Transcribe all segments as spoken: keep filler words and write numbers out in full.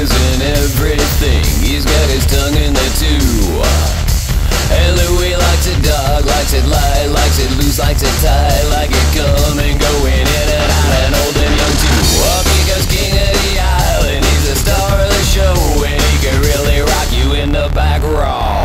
fingers in everything. He's got his tongue in there too. And Louie likes it dark, likes it light, likes it loose, likes it tight, like it coming, going in and out, and old and young too. Up he goes, king of the island, he's the star of the show, and he can really rock you in the back row.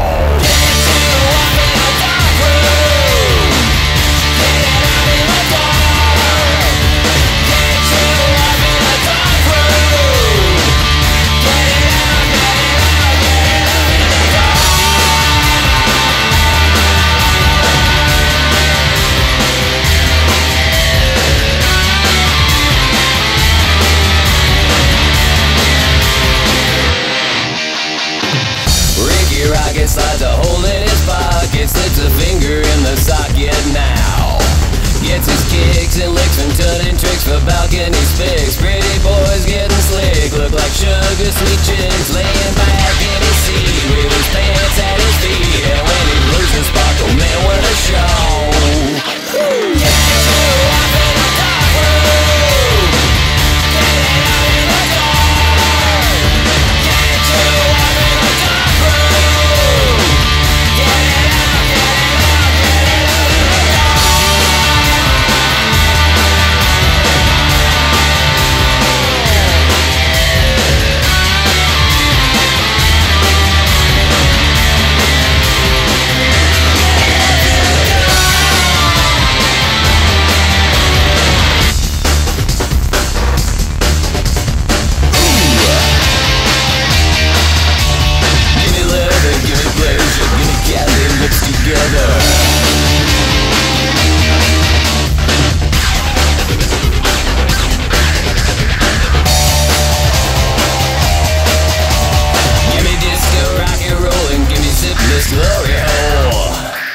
Slides a hole in his pocket, slips a finger in the socket now. Gets his kicks and licks from turning tricks for balcony spicks. Pretty boys getting slick, look like sugar sweet chicks, laying back in his seat with his pants at his feet. And when he blows the sparkle, man, what a show. Get you up in the dark room, get it out in the dark. Get you up in the dark room. Glory hole.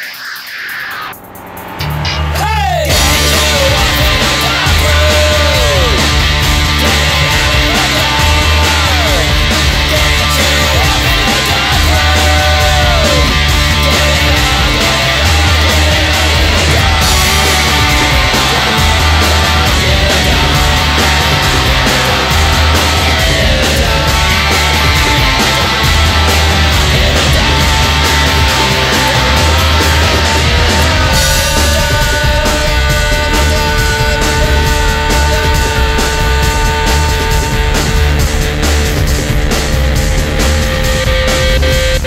Hey! Get you up in the dark room, get it out in the dark. Get you up in the dark room, get it out, get it out, get it out in the dark. Get it out, get it out.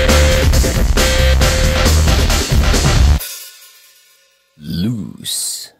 Loose.